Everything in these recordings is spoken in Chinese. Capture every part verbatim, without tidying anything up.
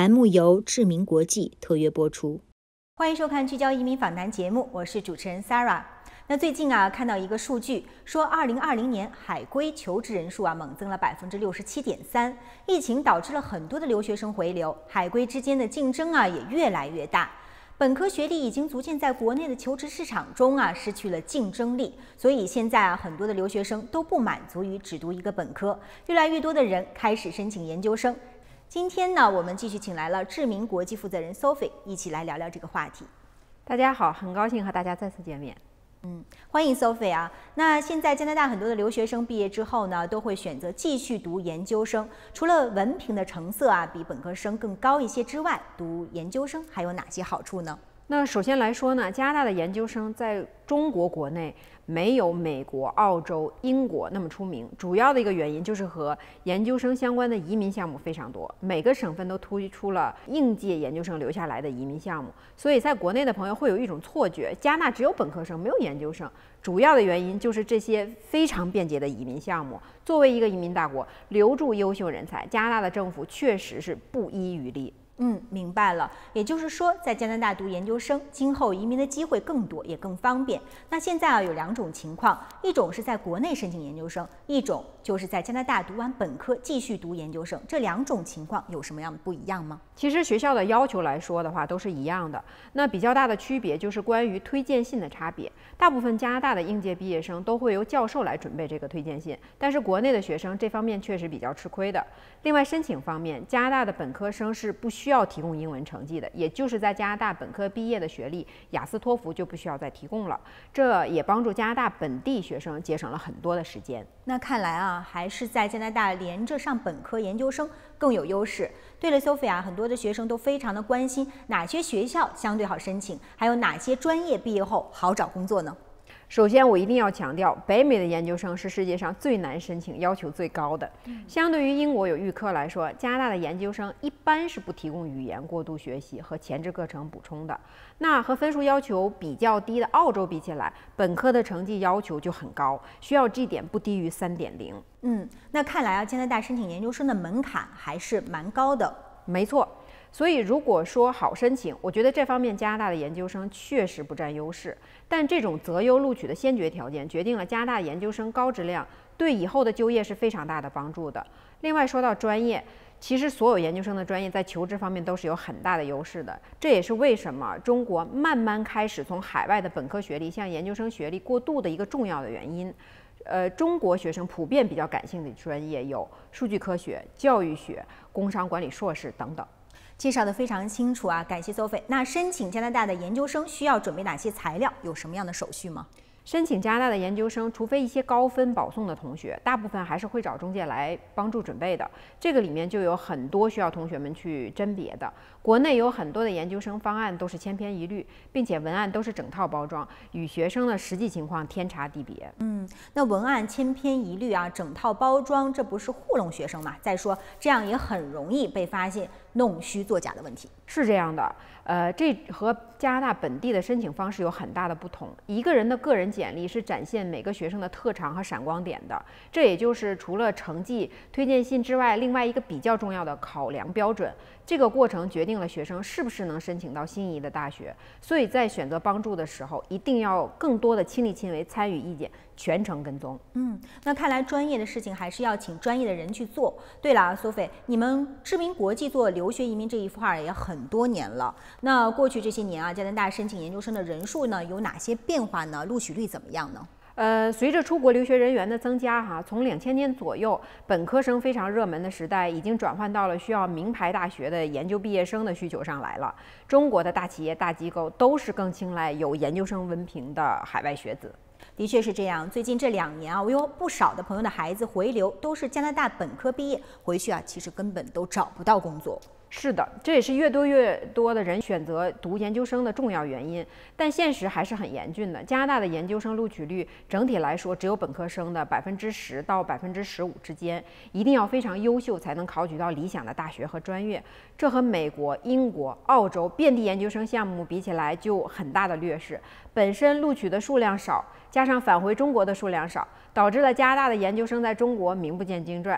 栏目由志明国际特约播出。 欢迎收看聚焦移民访谈节目，我是主持人 Sarah。那最近啊，看到一个数据，说二零二零年海归求职人数啊猛增了百分之六十七点三。疫情导致了很多的留学生回流，海归之间的竞争啊也越来越大。本科学历已经逐渐在国内的求职市场中啊失去了竞争力，所以现在啊很多的留学生都不满足于只读一个本科，越来越多的人开始申请研究生。今天呢，我们继续请来了志明国际负责人 Sophie， 一起来聊聊这个话题。 大家好，很高兴和大家再次见面。 嗯，欢迎 Sophie 啊。那现在加拿大很多的留学生毕业之后呢，都会选择继续读研究生。除了文凭的成色啊比本科生更高一些之外，读研究生还有哪些好处呢？ 那首先来说呢，加拿大的研究生在中国国内没有美国、澳洲、英国那么出名，主要的一个原因就是和研究生相关的移民项目非常多，每个省份都推出了应届研究生留下来的移民项目，所以在国内的朋友会有一种错觉，加拿大只有本科生没有研究生。主要的原因就是这些非常便捷的移民项目。作为一个移民大国，留住优秀人才，加拿大的政府确实是不遗余力。 嗯，明白了。也就是说，在加拿大读研究生，今后移民的机会更多，也更方便。那现在啊，有两种情况，一种是在国内申请研究生，一种就是在加拿大读完本科继续读研究生。这两种情况有什么样的不一样吗？ 其实学校的要求来说的话，都是一样的。那比较大的区别就是关于推荐信的差别。大部分加拿大的应届毕业生都会由教授来准备这个推荐信，但是国内的学生这方面确实比较吃亏的。另外，申请方面，加拿大的本科生是不需要提供英文成绩的，也就是在加拿大本科毕业的学历，雅思托福就不需要再提供了。这也帮助加拿大本地学生节省了很多的时间。 那看来啊，还是在加拿大连着上本科研究生更有优势。对了 ，Sophie 啊，很多的学生都非常的关心哪些学校相对好申请，还有哪些专业毕业后好找工作呢？ 首先，我一定要强调，北美的研究生是世界上最难申请、要求最高的。相对于英国有预科来说，加拿大的研究生一般是不提供语言过渡学习和前置课程补充的。那和分数要求比较低的澳洲比起来，本科的成绩要求就很高，需要 G 点不低于 三点零。 嗯，那看来啊，加拿大申请研究生的门槛还是蛮高的。 没错。所以，如果说好申请，我觉得这方面加拿大的研究生确实不占优势。但这种择优录取的先决条件，决定了加拿大研究生高质量，对以后的就业是非常大的帮助的。另外，说到专业，其实所有研究生的专业在求职方面都是有很大的优势的。这也是为什么中国慢慢开始从海外的本科学历向研究生学历过渡的一个重要的原因。呃，中国学生普遍比较感兴趣的专业有数据科学、教育学、工商管理硕士等等。 介绍的非常清楚啊，感谢 Sophie。那申请加拿大的研究生需要准备哪些材料？有什么样的手续吗？ 申请加拿大的研究生，除非一些高分保送的同学，大部分还是会找中介来帮助准备的。这个里面就有很多需要同学们去甄别的。国内有很多的研究生方案都是千篇一律，并且文案都是整套包装，与学生的实际情况天差地别。 嗯，那文案千篇一律啊，整套包装，这不是糊弄学生吗？再说这样也很容易被发现弄虚作假的问题。 是这样的，呃，这和加拿大本地的申请方式有很大的不同。一个人的个人简历是展现每个学生的特长和闪光点的，这也就是除了成绩、推荐信之外，另外一个比较重要的考量标准。这个过程决定了学生是不是能申请到心仪的大学，所以在选择帮助的时候，一定要更多的亲力亲为，参与意见，全程跟踪。 嗯，那看来专业的事情还是要请专业的人去做。对了，苏菲，你们知名国际做留学移民这一块也很多年了。那过去这些年啊，加拿大申请研究生的人数呢有哪些变化呢？录取率怎么样呢？ 呃，随着出国留学人员的增加，哈，从两千年左右，本科生非常热门的时代，已经转换到了需要名牌大学的研究毕业生的需求上来了。中国的大企业、大机构都是更青睐有研究生文凭的海外学子。 的确是这样。最近这两年啊，我有不少的朋友的孩子回流，都是加拿大本科毕业，回去啊，其实根本都找不到工作。 是的，这也是越多越多的人选择读研究生的重要原因。但现实还是很严峻的。加拿大的研究生录取率整体来说只有本科生的百分之十到百分之十五之间，一定要非常优秀才能考取到理想的大学和专业。这和美国、英国、澳洲遍地研究生项目比起来，就很大的劣势。本身录取的数量少，加上返回中国的数量少，导致了加拿大的研究生在中国名不见经传。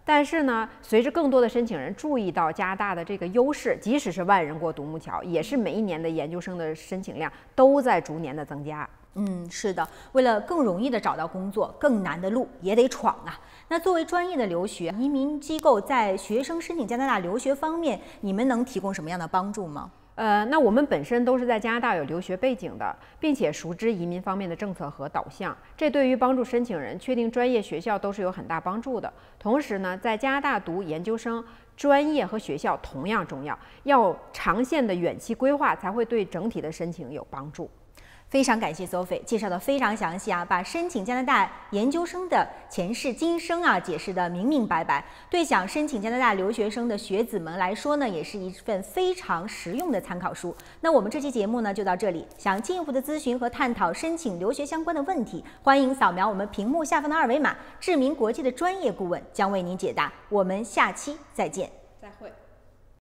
但是呢，随着更多的申请人注意到加拿大的这个优势，即使是万人过独木桥，也是每一年的研究生的申请量都在逐年的增加。 嗯，是的，为了更容易的找到工作，更难的路也得闯啊。那作为专业的留学移民机构，在学生申请加拿大留学方面，你们能提供什么样的帮助吗？ 呃，那我们本身都是在加拿大有留学背景的，并且熟知移民方面的政策和导向，这对于帮助申请人确定专业学校都是有很大帮助的。同时呢，在加拿大读研究生，专业和学校同样重要，要长线的远期规划才会对整体的申请有帮助。 非常感谢 Sophie 介绍的非常详细啊，把申请加拿大研究生的前世今生啊解释的明明白白，对想申请加拿大留学生的学子们来说呢，也是一份非常实用的参考书。那我们这期节目呢就到这里，想进一步的咨询和探讨申请留学相关的问题，欢迎扫描我们屏幕下方的二维码，志明国际的专业顾问将为您解答。我们下期再见， 再会。